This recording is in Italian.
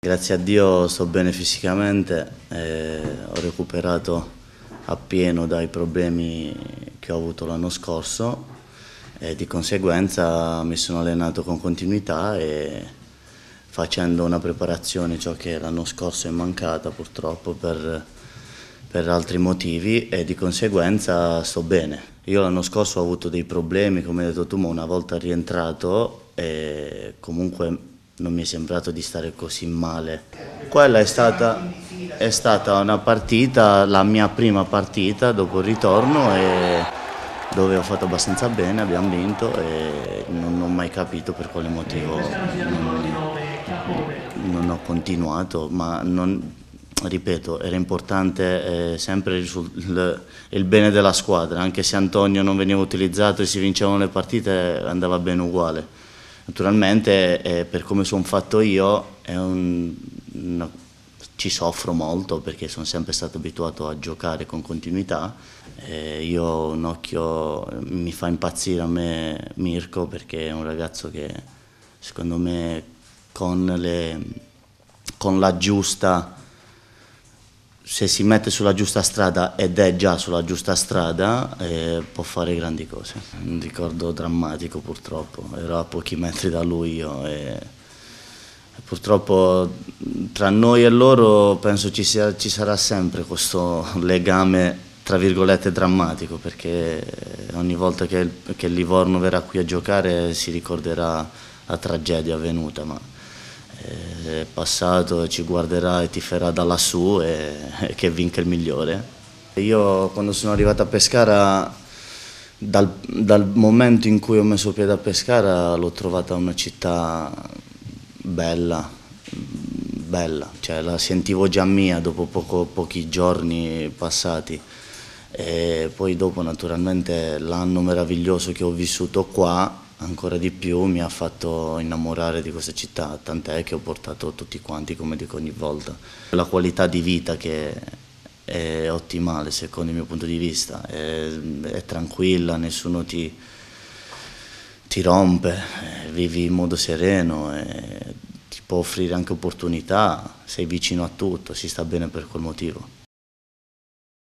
Grazie a Dio sto bene fisicamente, ho recuperato appieno dai problemi che ho avuto l'anno scorso e di conseguenza mi sono allenato con continuità e facendo una preparazione, ciò che l'anno scorso è mancata purtroppo per altri motivi, e di conseguenza sto bene. Io l'anno scorso ho avuto dei problemi, come hai detto tu, ma una volta rientrato comunque non mi è sembrato di stare così male. Quella è stata una partita, la mia prima partita dopo il ritorno, dove ho fatto abbastanza bene, abbiamo vinto e non ho mai capito per quale motivo non ho continuato, ma ripeto, era importante sempre il bene della squadra, anche se Antonio non veniva utilizzato e si vincevano le partite andava bene uguale. Naturalmente per come sono fatto io ci soffro molto perché sono sempre stato abituato a giocare con continuità. Io ho un occhio, mi fa impazzire a me Mirko, perché è un ragazzo che secondo me con la giusta, se si mette sulla giusta strada, ed è già sulla giusta strada, può fare grandi cose. Un ricordo drammatico purtroppo, ero a pochi metri da lui io e purtroppo tra noi e loro penso ci sarà sempre questo legame tra virgolette drammatico, perché ogni volta che Livorno verrà qui a giocare si ricorderà la tragedia avvenuta, ma è passato, ci guarderà e tiferà da lassù e che vinca il migliore. Io quando sono arrivato a Pescara, dal momento in cui ho messo piede a Pescara, l'ho trovata una città bella, bella, cioè la sentivo già mia dopo pochi giorni passati. E poi dopo naturalmente l'anno meraviglioso che ho vissuto qua ancora di più mi ha fatto innamorare di questa città, tant'è che ho portato tutti quanti, come dico ogni volta. La qualità di vita che è ottimale secondo il mio punto di vista, è tranquilla, nessuno ti rompe, vivi in modo sereno, ti può offrire anche opportunità, sei vicino a tutto, si sta bene per quel motivo.